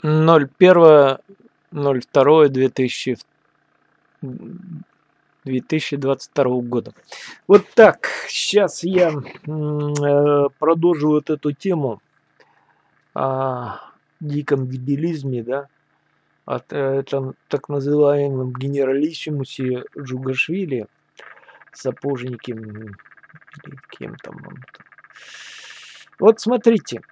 01.02.2022 года. Вот так. Сейчас я продолжу вот эту тему о диком дебилизме, да, от этом так называемом генералиссимусе Джугашвили, сапожники, или кем там он. Вот смотрите,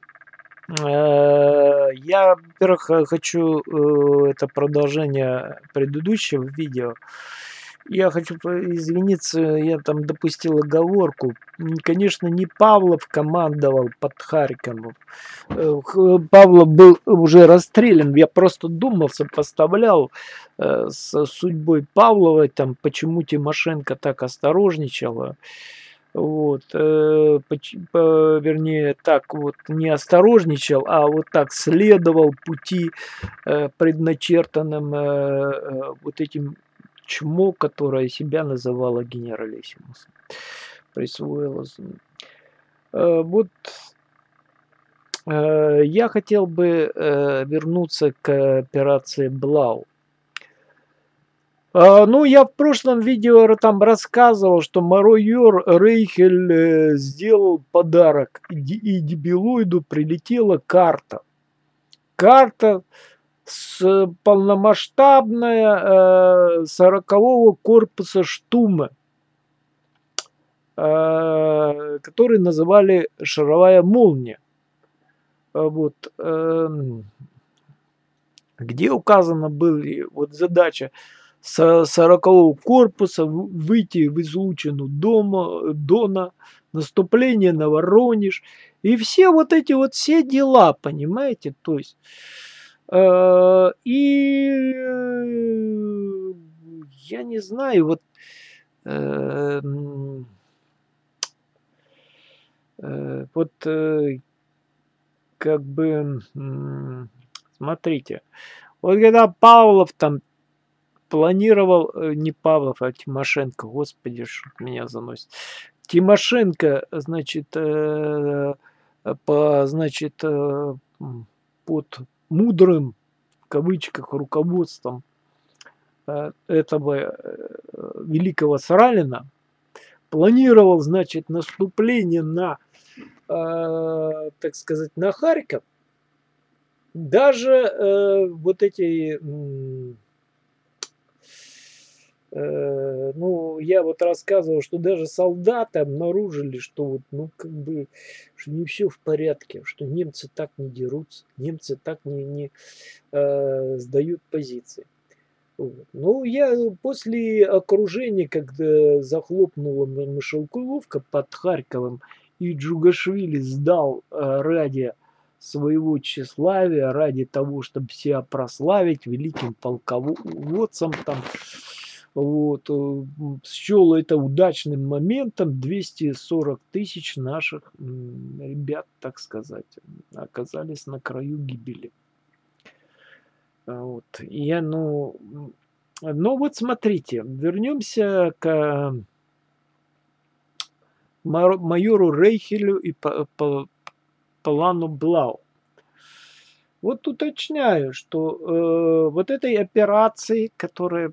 я, во-первых, хочу это продолжение предыдущего видео. Я хочу извиниться, я там допустил оговорку. Конечно, не Павлов командовал под Харьковом. Павлов был уже расстрелян. Я просто думал, сопоставлял с судьбой Павловой, там, почему Тимошенко так осторожничала. Вот, вернее, так вот не осторожничал, а вот так следовал пути, предначертанным вот этим чмо, которое себя называло генералиссимусом. Присвоило. Вот я хотел бы вернуться к операции Блау. Ну, я в прошлом видео там рассказывал, что майор Рейхель сделал подарок, и дебилоиду прилетела карта. Карта с полномасштабная 40-го корпуса Штума, который называли «Шаровая молния». Вот, где указана была вот задача с 40-го корпуса выйти в излучину Дона, наступление на Воронеж и все вот эти вот все дела, понимаете, то есть и я не знаю, вот вот как бы смотрите, вот когда Павлов там планировал, не Павлов, а Тимошенко, господи, что меня заносит. Тимошенко, значит, значит, под мудрым, в кавычках, руководством этого великого Саралина планировал, значит, наступление на, так сказать, на Харьков. Даже вот эти... ну, я вот рассказывал, что даже солдаты обнаружили, что вот, ну, как бы, что не все в порядке, что немцы так не дерутся, немцы так не сдают позиции. Вот. Ну, я после окружения, когда захлопнула мышеловка под Харьковом, и Джугашвили сдал ради своего тщеславия, ради того, чтобы себя прославить великим полководцем, там, вот, счел это удачным моментом. 240 тысяч наших ребят, так сказать, оказались на краю гибели. Вот. Я, ну вот смотрите, вернемся к майору Рейхелю и плану Блау. Вот уточняю, что вот этой операции, которая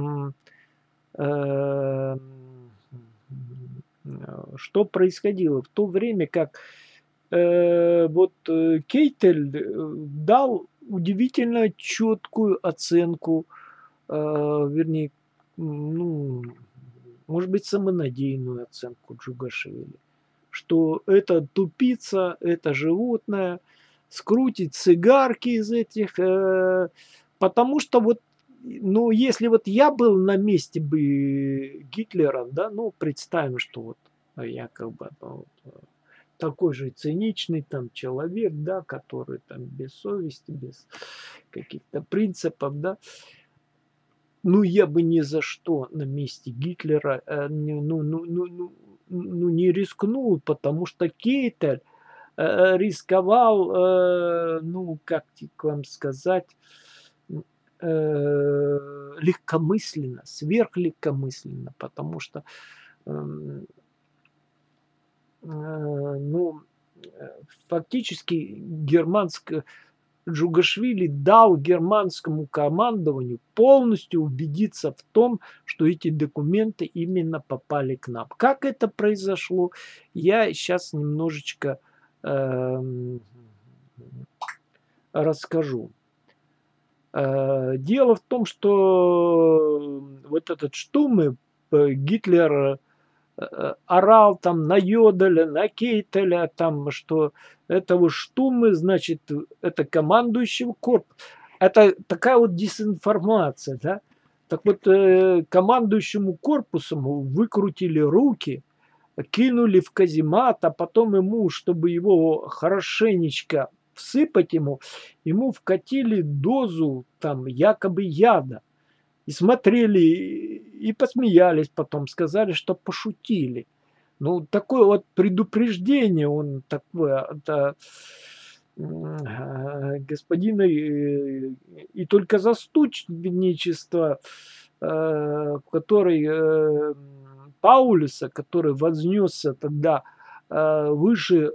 что происходило в то время, как вот Кейтель дал удивительно четкую оценку, вернее, ну, может быть, самонадеянную оценку Джугашвили, что это тупица, это животное, скрутить цигарки из этих, потому что вот, ну, если вот я был на месте бы Гитлера, да, ну, представим, что вот я как бы ну, такой же циничный там человек, да, который там без совести, без каких-то принципов, да, ну, я бы ни за что на месте Гитлера не рискнул, потому что Кейтель рисковал, ну, как вам сказать, легкомысленно, сверхлегкомысленно, потому что, ну, фактически Джугашвили дал германскому командованию полностью убедиться в том, что эти документы именно попали к нам. Как это произошло, я сейчас немножечко расскажу. Дело в том, что вот этот Штумы, Гитлер орал там на Йоделя, на Кейтеля, там, что этого Штумы, значит, это командующего корпуса. Это такая вот дезинформация, да? Так вот, командующему корпусом выкрутили руки, кинули в каземат, а потом ему, чтобы его хорошенечко всыпать ему вкатили дозу там якобы яда. И смотрели, и посмеялись потом, сказали, что пошутили. Ну, такое вот предупреждение, он такое, это господина, и только заступничество, который Паулюса, который вознесся тогда выше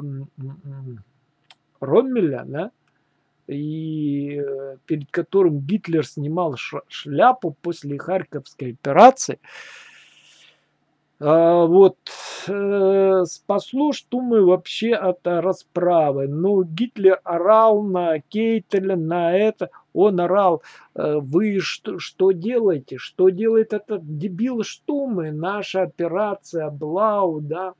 Роммеля, да, и перед которым Гитлер снимал шляпу после Харьковской операции. Вот, спасло Штумы вообще от расправы. Но Гитлер орал на Кейтеля, на это. Он орал, вы что делаете? Что делает этот дебил Штумы? Наша операция Блау, да,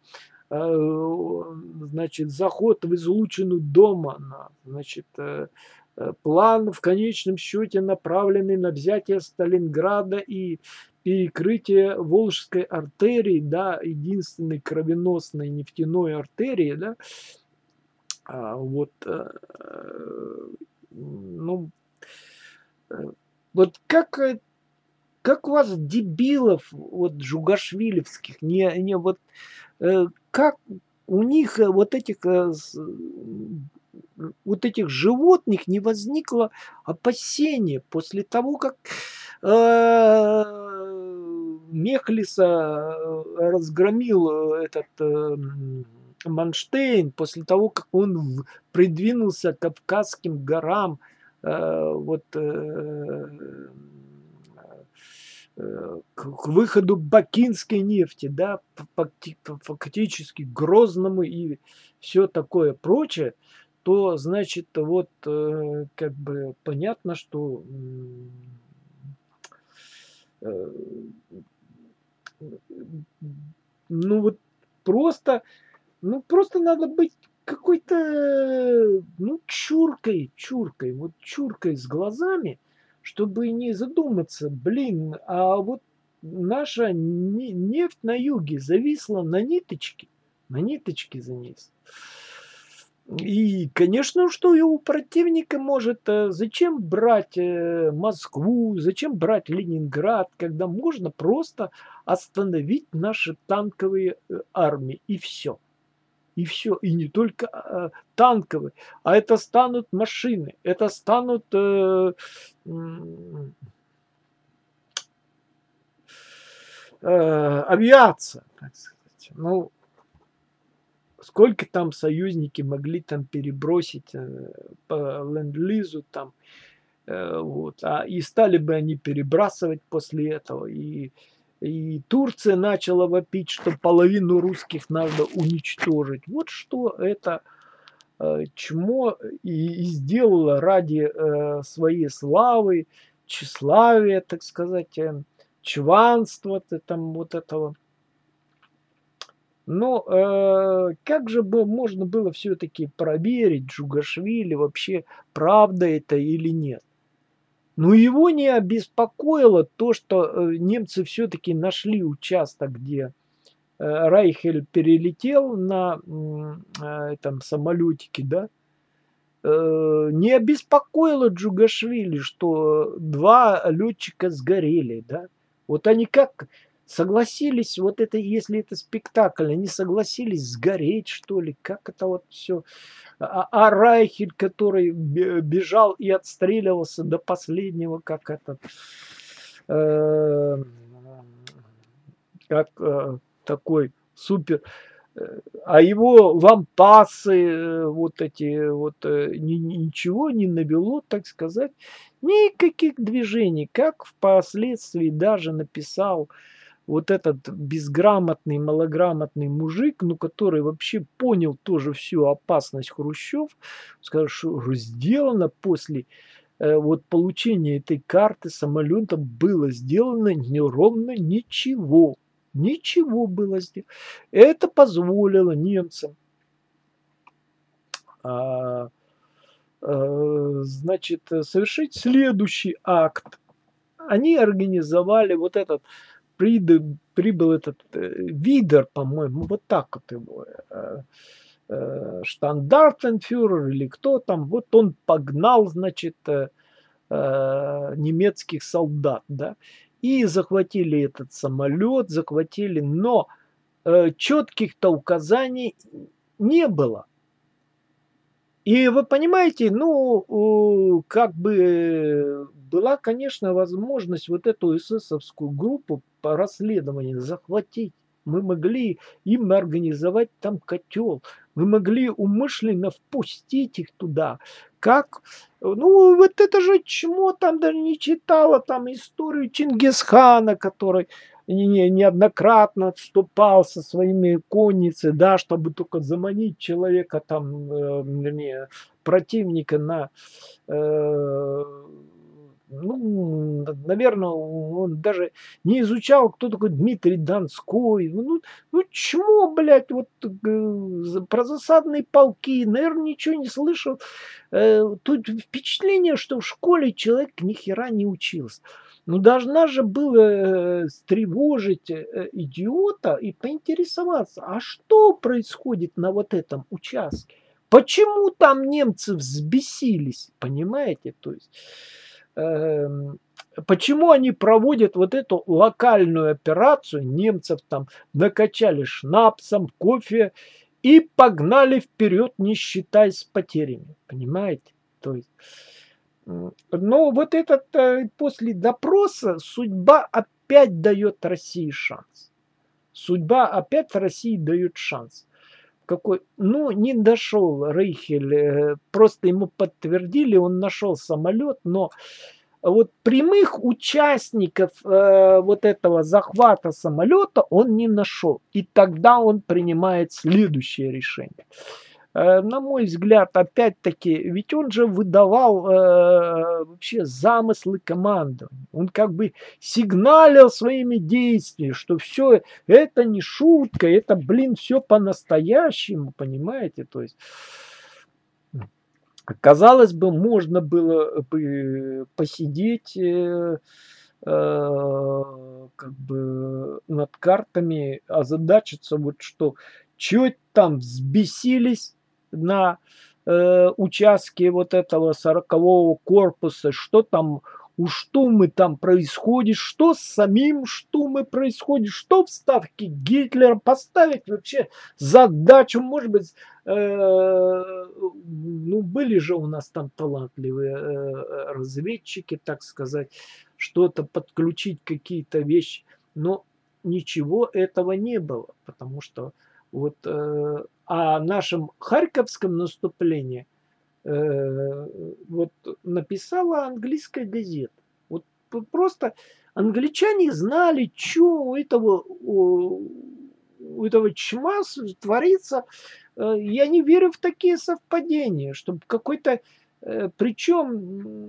значит, заход в излучину дома, значит, план в конечном счете направленный на взятие Сталинграда и перекрытие Волжской артерии, да, единственной кровеносной нефтяной артерии, да, вот, ну, вот как у вас, дебилов, вот джугашвилевских, не вот, как у них вот этих животных не возникло опасения после того, как Мехлиса разгромил этот Манштейн, после того, как он придвинулся к Кавказским горам, вот к выходу бакинской нефти, да, фактически Грозному и все такое прочее, то, значит, вот как бы понятно, что ну вот просто, ну просто надо быть какой-то, ну, вот чуркой с глазами, чтобы не задуматься, блин, а вот наша нефть на юге зависла на ниточке зависла. И, конечно, что и у противника может, зачем брать Москву, зачем брать Ленинград, когда можно просто остановить наши танковые армии, и все. И все, и не только танковые, а это станут машины, это станут авиация, так сказать. Ну, сколько там союзники могли там перебросить по ленд-лизу там, вот, и стали бы они перебрасывать после этого, и Турция начала вопить, что половину русских надо уничтожить. Вот что это чмо и сделало ради своей славы, тщеславия, так сказать, чванства там вот этого. Но как же можно было все-таки проверить Джугашвили, вообще правда это или нет? Но его не обеспокоило то, что немцы все-таки нашли участок, где Райхель перелетел на этом самолетике, да. Не обеспокоило Джугашвили, что 2 летчика сгорели, да. Вот они как согласились, вот это, если это спектакль, они согласились сгореть, что ли, как это вот все. Райхель, который бежал и отстреливался до последнего, как этот, как такой супер А его лампасы, вот эти вот, ничего не навело, так сказать, никаких движений, как впоследствии даже написал вот этот безграмотный, малограмотный мужик, ну, который вообще понял тоже всю опасность Хрущев, сказал, что сделано после вот получения этой карты самолета было сделано ровно ничего. Ничего было сделано. Это позволило немцам а, значит, совершить следующий акт. Они организовали вот этот, прибыл этот Видер, по-моему, вот так вот его, штандартенфюрер или кто там, вот он погнал, значит, немецких солдат, да, и захватили этот самолет, захватили, но четких-то указаний не было. И вы понимаете, ну, как бы была, конечно, возможность вот эту эсэсовскую группу по расследованию захватить. Мы могли им организовать там котел. Мы могли умышленно впустить их туда. Как? Ну, вот это же чмо там даже не читала, там историю Чингисхана, который неоднократно отступал со своими конницей, да, чтобы только заманить человека там, вернее, противника на, ну, наверное, он даже не изучал, кто такой Дмитрий Донской. Ну чмо, блядь, вот про засадные полки, наверное, ничего не слышал. Тут впечатление, что в школе человек ни хера не учился. Ну, должна же было встревожить идиота и поинтересоваться, а что происходит на вот этом участке? Почему там немцы взбесились, понимаете? То есть, почему они проводят вот эту локальную операцию, немцев там накачали шнапсом, кофе и погнали вперед, не считаясь потерями, понимаете? То есть, но вот этот, после допроса судьба опять дает России шанс. Судьба опять России дает шанс. Какой, ну, не дошел Рейхель, просто ему подтвердили, он нашел самолет, но вот прямых участников вот этого захвата самолета он не нашел. И тогда он принимает следующее решение. На мой взгляд, опять-таки, ведь он же выдавал вообще замыслы командования. Он как бы сигналил своими действиями, что все это не шутка, это, блин, все по-настоящему, понимаете? То есть, казалось бы, можно было бы посидеть как бы над картами, озадачиться, вот что, чё там взбесились на участке вот этого 40-го корпуса, что там у Штумы там происходит, что с самим Штумы происходит, что в ставке Гитлера поставить вообще задачу, может быть, ну, были же у нас там талантливые разведчики, так сказать, что-то подключить, какие-то вещи, но ничего этого не было, потому что вот о нашем Харьковском наступлении вот написала английская газета. Вот просто англичане знали, что у этого чма творится. Я не верю в такие совпадения, чтобы какой-то, причем,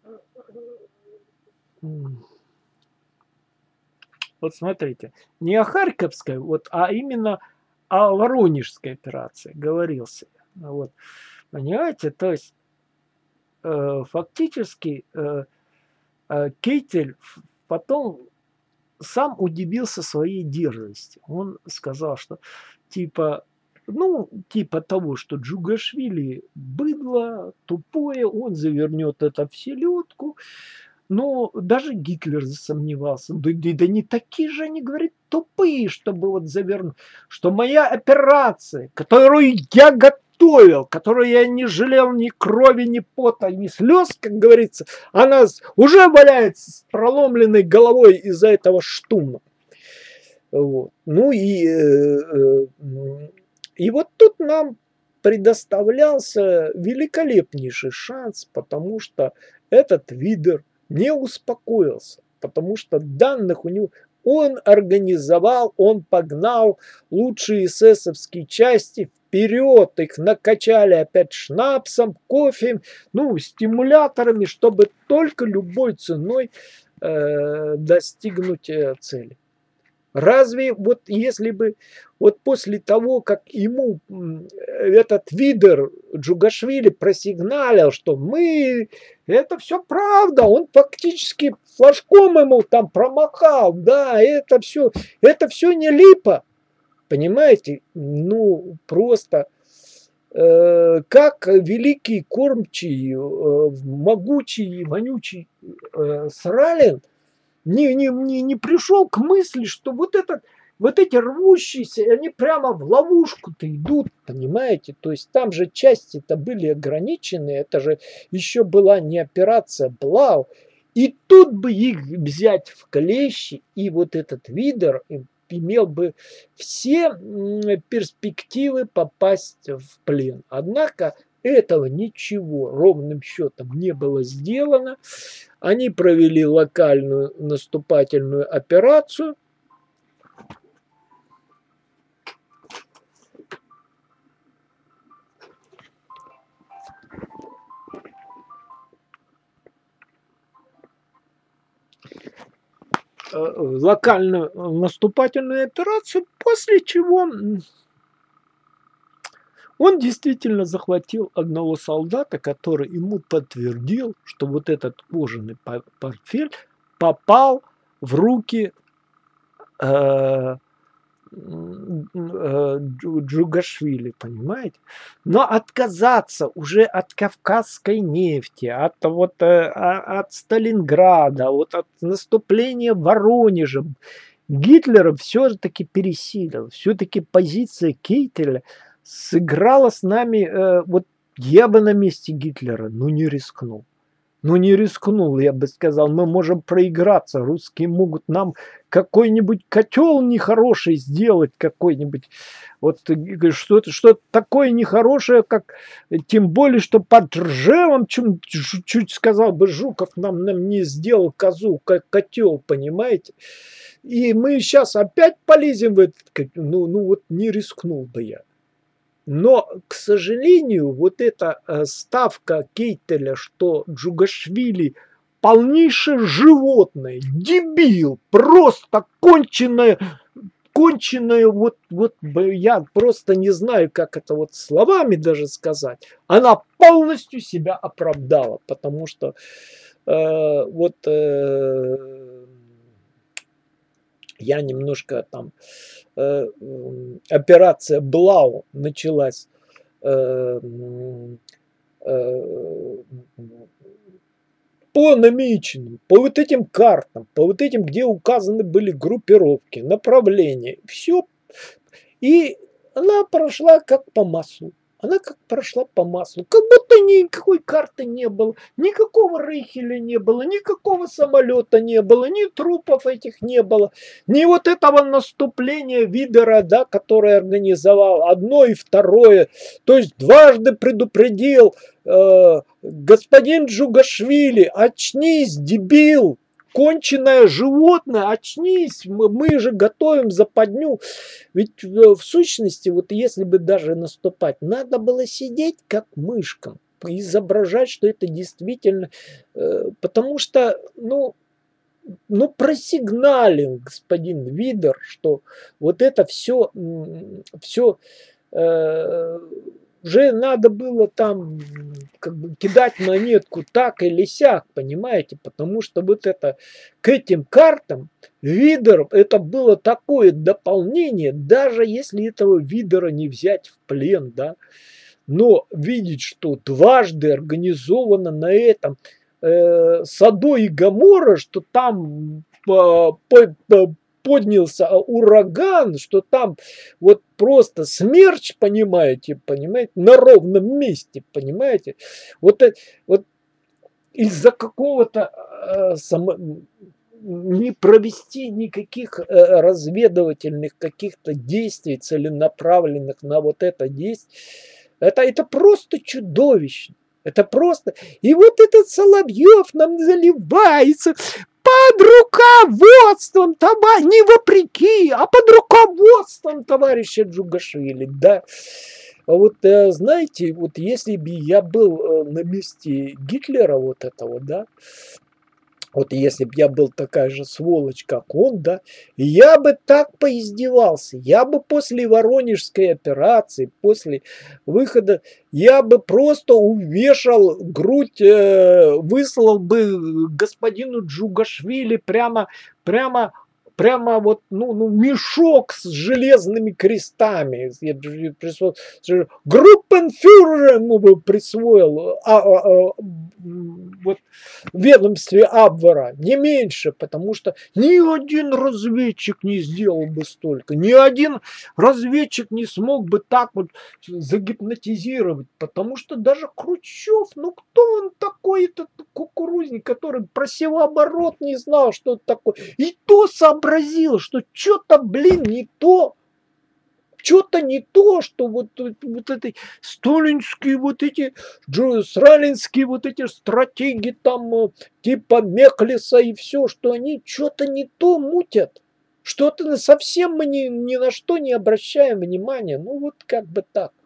вот смотрите, не о Харьковской, вот, а именно о Воронежской операции говорился. Вот. Понимаете, то есть фактически Кейтель потом сам удивился своей дерзости. Он сказал, что типа, ну, типа того, что Джугашвили быдло, тупое, он завернет это в селедку. Но даже Гитлер засомневался. Да не такие же они, говорит, тупые, чтобы вот завернуть. Что моя операция, которую я готовил, которую я не жалел ни крови, ни пота, ни слез, как говорится, она уже валяется с проломленной головой из-за этого Штума. Вот. Ну и И вот тут нам предоставлялся великолепнейший шанс, потому что этот Видер не успокоился, потому что данных у него... Он организовал, он погнал лучшие эсэсовские части вперед, их накачали опять шнапсом, кофе, ну, стимуляторами, чтобы только любой ценой достигнуть цели. Разве вот если бы вот после того, как ему этот Видер Джугашвили просигналил, что мы, это все правда, он фактически флажком ему там промахал, да, это все не липа, понимаете, ну просто как великий кормчий, могучий, вонючий Сралин не пришел к мысли, что вот эти рвущиеся, они прямо в ловушку-то идут, понимаете? То есть там же части-то были ограничены, это же еще была не операция Блау. И тут бы их взять в клещи, и вот этот Видер имел бы все перспективы попасть в плен. Однако этого ничего ровным счетом не было сделано. Они провели локальную наступательную операцию. Локальную наступательную операцию, после чего он действительно захватил одного солдата, который ему подтвердил, что вот этот кожаный портфель попал в руки Джугашвили, понимаете? Но отказаться уже от кавказской нефти, от Сталинграда, вот от наступления Воронежа Гитлера все-таки пересилил. Все-таки позиция Кейтеля сыграла с нами, вот я бы на месте Гитлера, не рискнул. Не рискнул, я бы сказал, мы можем проиграться, русские могут нам какой-нибудь котел нехороший сделать, какой-нибудь, вот что-то такое нехорошее, как, тем более, что под Ржевом, чуть сказал бы Жуков, нам не сделал козу, котел, понимаете? И мы сейчас опять полезем в этот, вот не рискнул бы я. Но, к сожалению, вот эта ставка Кейтеля, что Джугашвили полнейшее животное, дебил, просто конченое, вот я просто не знаю, как это вот словами даже сказать, она полностью себя оправдала, потому что я немножко там, операция Блау началась по намеченным, по вот этим картам, по вот этим, где указаны были группировки, направления, все. И она прошла как по маслу. Она как прошла по маслу. Как будто никакой карты не было, никакого Рейхеля не было, никакого самолета не было, ни трупов этих не было, ни вот этого наступления Видера, да, который организовал одно и второе. То есть дважды предупредил господин Джугашвили: очнись, дебил! Конченое животное, очнись, мы же готовим западню. Ведь в сущности, вот если бы даже наступать, надо было сидеть как мышкам, изображать, что это действительно, потому что, просигналил господин Видер, что вот это все уже надо было там как бы кидать монетку так или сяк, понимаете, потому что вот это к этим картам Видер, это было такое дополнение, даже если этого Видера не взять в плен, да, но видеть, что дважды организовано на этом Содом и Гоморра, что там поднялся ураган, что там вот просто смерч, понимаете, на ровном месте, понимаете, вот из-за какого-то не провести никаких разведывательных каких-то действий, целенаправленных на вот это действие. Это просто чудовищно. Это просто... И вот этот Соловьев нам заливается под руководством, не вопреки, а под руководством товарища Джугашвили, да. А вот, знаете, вот если бы я был на месте Гитлера вот этого, да, вот если бы я был такая же сволочь, как он, да, я бы так поиздевался. Я бы после Воронежской операции, после выхода, я бы просто увешал грудь, выслал бы господину Джугашвили прямо вот, ну, мешок с железными крестами. Я бы группенфюрер ему бы присвоил, вот в ведомстве Абвера, не меньше, потому что ни один разведчик не сделал бы столько, ни один разведчик не смог бы так вот загипнотизировать, потому что даже Хрущев, ну кто он такой, этот кукурузник, который про севооборот не знал, что это такое, и то сообразил, что что-то, блин, не то. Что-то не то, что вот эти сталинские вот эти, сталинские вот эти стратегии там типа Меклиса и все, что они что-то не то мутят. Что-то совсем мы ни на что не обращаем внимания. Ну вот как бы так.